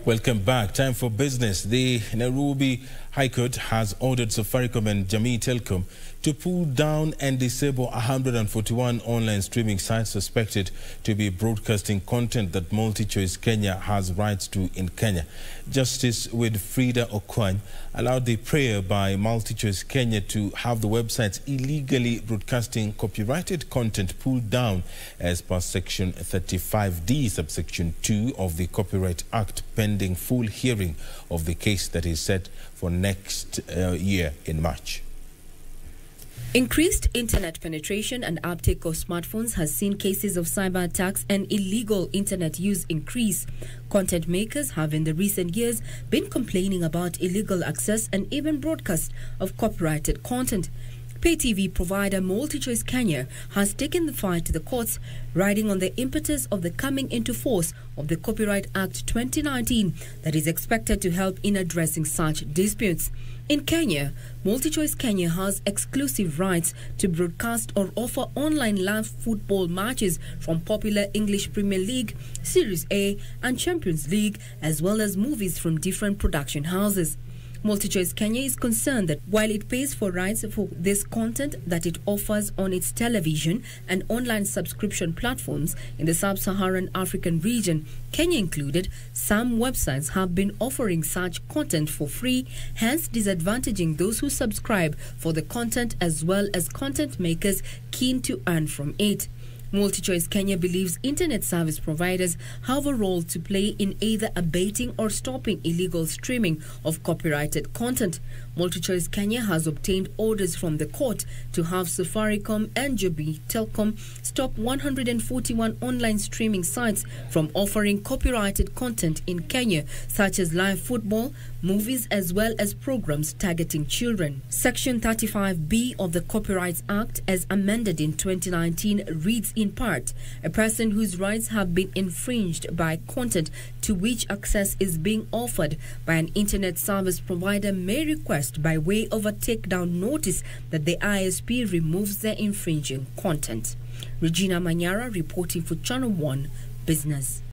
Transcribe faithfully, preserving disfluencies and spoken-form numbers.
Welcome back. Time for business. The Nairobi High Court has ordered Safaricom and Jamii Telecom to pull down and disable one hundred forty-one online streaming sites suspected to be broadcasting content that Multichoice Kenya has rights to in Kenya. Justice Wilfrida Okwany allowed the prayer by Multichoice Kenya to have the websites illegally broadcasting copyrighted content pulled down as per Section thirty-five D, subsection two of the Copyright Act, pending full hearing of the case that is set for next uh, year in March. Increased internet penetration and uptake of smartphones has seen cases of cyber attacks and illegal internet use increase. Content makers have in the recent years been complaining about illegal access and even broadcast of copyrighted content. Pay T V provider Multichoice Kenya has taken the fight to the courts, riding on the impetus of the coming into force of the Copyright Act twenty nineteen that is expected to help in addressing such disputes. In Kenya, Multichoice Kenya has exclusive rights to broadcast or offer online live football matches from popular English Premier League, Series A and Champions League, as well as movies from different production houses. Multichoice Kenya is concerned that while it pays for rights for this content that it offers on its television and online subscription platforms in the sub-Saharan African region, Kenya included, some websites have been offering such content for free, hence disadvantaging those who subscribe for the content as well as content makers keen to earn from it. Multichoice Kenya believes internet service providers have a role to play in either abating or stopping illegal streaming of copyrighted content. Multichoice Kenya has obtained orders from the court to have Safaricom and Jamii Telecom stop one hundred forty-one online streaming sites from offering copyrighted content in Kenya, such as live football, movies, as well as programs targeting children. Section thirty-five B of the Copyright Act, as amended in twenty nineteen, reads in part, a person whose rights have been infringed by content to which access is being offered by an internet service provider may request by way of a takedown notice that the I S P removes their infringing content. Regina Manyara reporting for Channel one Business.